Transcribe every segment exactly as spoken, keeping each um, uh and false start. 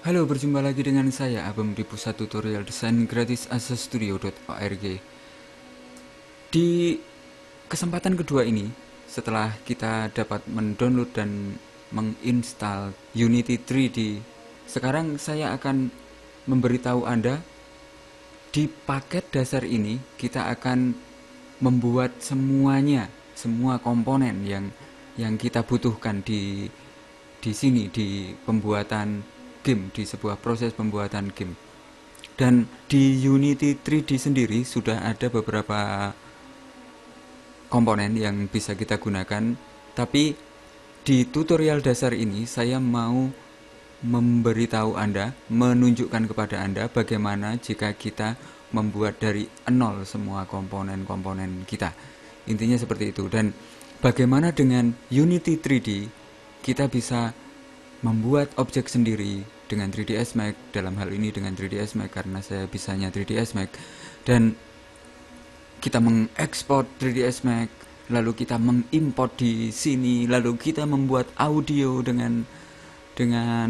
Halo, berjumpa lagi dengan saya Abem di Pusat Tutorial Desain Gratis asastudio dot org. Di kesempatan kedua ini, setelah kita dapat mendownload dan menginstal Unity tiga D, sekarang saya akan memberitahu Anda, di paket dasar ini kita akan membuat semuanya, semua komponen yang yang kita butuhkan di di sini di pembuatan game, di sebuah proses pembuatan game. Dan di Unity tiga D sendiri sudah ada beberapa komponen yang bisa kita gunakan, tapi di tutorial dasar ini saya mau memberitahu Anda, menunjukkan kepada Anda bagaimana jika kita membuat dari nol semua komponen-komponen kita. Intinya seperti itu. Dan bagaimana dengan Unity tiga D kita bisa membuat objek sendiri dengan tiga ds Max, dalam hal ini dengan tiga ds Max karena saya bisanya tiga ds Max, dan kita mengekspor tiga ds Max, lalu kita mengimport di sini, lalu kita membuat audio dengan dengan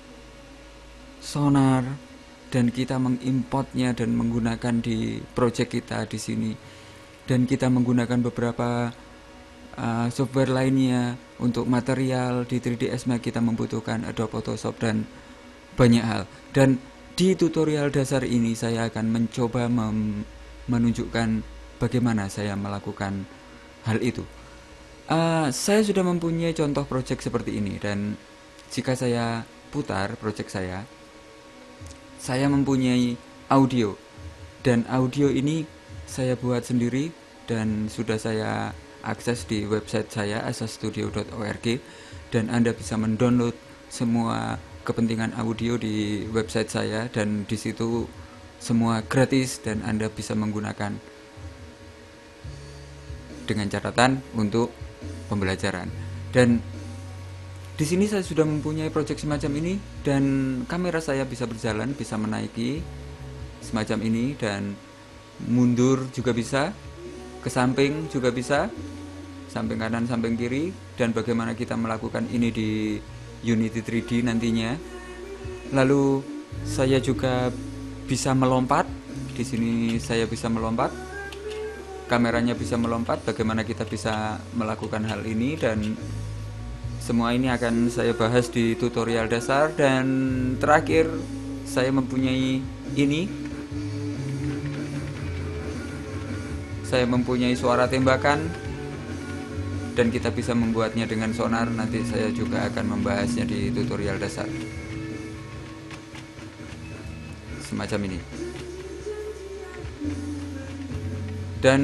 sonar, dan kita mengimportnya dan menggunakan di project kita di sini, dan kita menggunakan beberapa uh, software lainnya untuk material. Di tiga ds Max kita membutuhkan Adobe Photoshop dan banyak hal. Dan di tutorial dasar ini saya akan mencoba mem- menunjukkan bagaimana saya melakukan hal itu. Uh, saya sudah mempunyai contoh project seperti ini, dan jika saya putar project saya, saya mempunyai audio, dan audio ini saya buat sendiri dan sudah saya akses di website saya asastudio dot org, dan Anda bisa mendownload semua kepentingan audio di website saya, dan di situ semua gratis dan Anda bisa menggunakan dengan catatan untuk pembelajaran. Dan di sini saya sudah mempunyai project semacam ini, dan kamera saya bisa berjalan, bisa menaiki semacam ini, dan mundur juga bisa, ke samping juga bisa, samping kanan, samping kiri. Dan bagaimana kita melakukan ini di Unity tiga D nantinya. Lalu saya juga bisa melompat. Di sini saya bisa melompat, kameranya bisa melompat. Bagaimana kita bisa melakukan hal ini, dan semua ini akan saya bahas di tutorial dasar. Dan terakhir, saya mempunyai ini. Saya mempunyai suara tembakan, dan kita bisa membuatnya dengan sonar. Nanti saya juga akan membahasnya di tutorial dasar. Semacam ini. Dan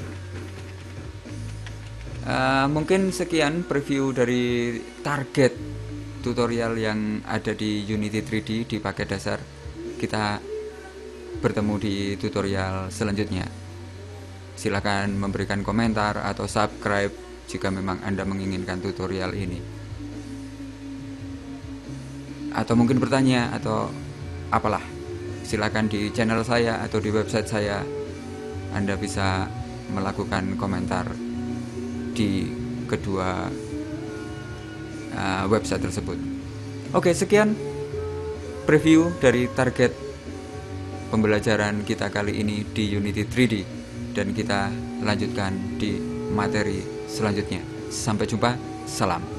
uh, mungkin sekian preview dari target tutorial yang ada di Unity tiga D di paket dasar. Kita bertemu di tutorial selanjutnya. Silakan memberikan komentar atau subscribe jika memang Anda menginginkan tutorial ini, atau mungkin bertanya atau apalah. Silakan di channel saya atau di website saya Anda bisa melakukan komentar di kedua uh, website tersebut. Oke, sekian preview dari target pembelajaran kita kali ini di Unity tiga D, dan kita lanjutkan di materi selanjutnya. Sampai jumpa, salam.